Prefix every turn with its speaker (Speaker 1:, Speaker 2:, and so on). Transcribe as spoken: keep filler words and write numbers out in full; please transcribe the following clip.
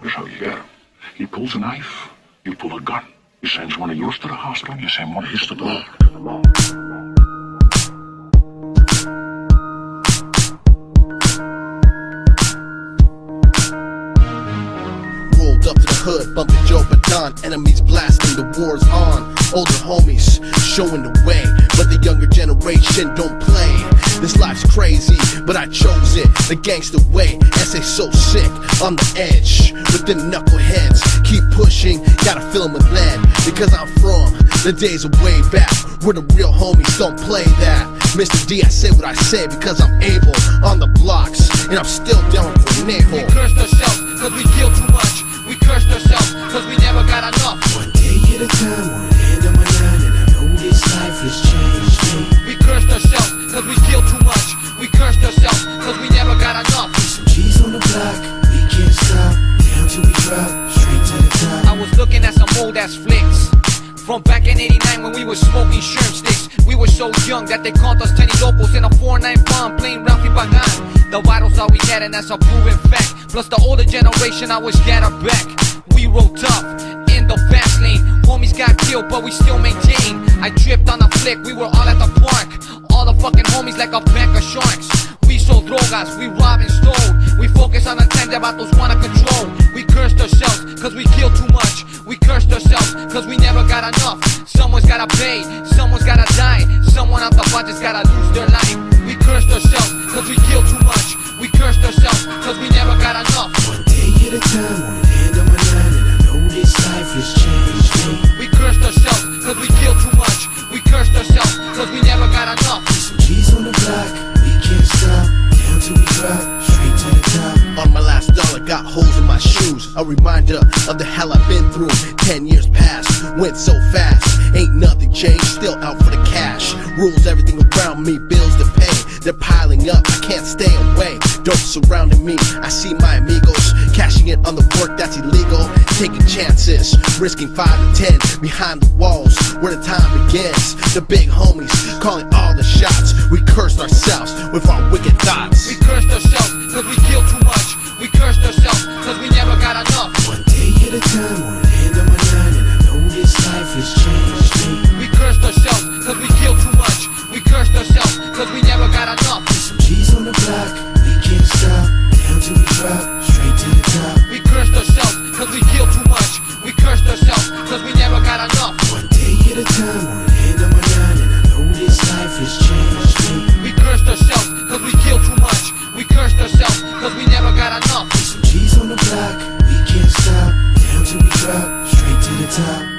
Speaker 1: Here's how you get him. He pulls a knife, you pull a gun. He sends one of yours to the hospital, you send one of his to the morgue.
Speaker 2: Rolled up to the hood, bumping Joe Badon. Enemies blasting, the war's on. Older homies showing the way, but the younger generation don't play. This life's crazy, but I chose it the gangster way. S A so sick, on the edge with the knuckleheads. Keep pushing, gotta fill 'em with lead. Because I'm from the days of way back, where the real homies don't play that. Mister D, I say what I say because I'm able on the blocks, and I'm still down for Neho.
Speaker 3: We cursed ourselves cause we kill too much. We cursed ourselves cause we never got enough.
Speaker 4: One day at a time, on the end of my line, and I know this life has changed me.
Speaker 3: We cursed ourselves cause we kill too much. We cursed ourselves cause we never got enough.
Speaker 4: Some G's on the block, we can't stop, down till we drop, straight to the top.
Speaker 3: I was looking at some old ass flicks from back in eighty-nine when we were smoking sherm sticks. We were so young that they called us Tenny Locos in a four nine bomb playing Ralphie Bagan. The vitals all we had, and that's a proven fact. Plus the older generation always got our back. We rode tough in the fast lane. Homies got killed but we still maintain. I tripped on a flick, we were all at the park. All the fucking homies like a pack of sharks. We sold drogas, we robbed and stole. We focus on the time that vatos wanna control. We cursed ourselves cause we killed too much. We cursed ourselves cause we never got enough. Someone's gotta pay, someone's gotta die. Someone out the budget's gotta lose their life. We cursed ourselves cause we killed too much. We cursed ourselves cause we never got enough.
Speaker 4: One day at a time, on the end of my line, and I know this life has changed me.
Speaker 3: We cursed ourselves cause we killed too much. We cursed ourselves cause we never got enough.
Speaker 4: Some G's on the block, we can't stop, down till we drop, straight to the top.
Speaker 2: On my last dollar, got holes in my shoes. A reminder of the hell I've been through. Ten years past, went so fast. Ain't nothing changed, still out for the cash. Rules everything around me, bills to pay. They're piling up, I can't stay away. Dope surrounding me, I see my amigos cashing in on the work that's illegal. Taking chances, risking five to ten behind the walls where the time begins. The big homies calling all the shots. We cursed ourselves with our wicked thoughts.
Speaker 3: We cursed ourselves cause we killed too much. We cursed ourselves cause we never got enough.
Speaker 4: One day at a time, on the end of my line, and I know this life has changed me.
Speaker 3: We cursed ourselves cause we killed too much. We cursed ourselves cause we never got enough.
Speaker 4: Some G's on the block, we can't stop, down till we drop, straight to the top.
Speaker 3: We cursed ourselves cause we killed too much. We cursed ourselves cause we never got enough.
Speaker 4: One day at a time, on the end of my line, and I know this life has changed me.
Speaker 3: We cursed ourselves cause we killed too much. We cursed ourselves cause we never got enough.
Speaker 4: Some G's on the block, we can't stop, down till we drop, straight to the top.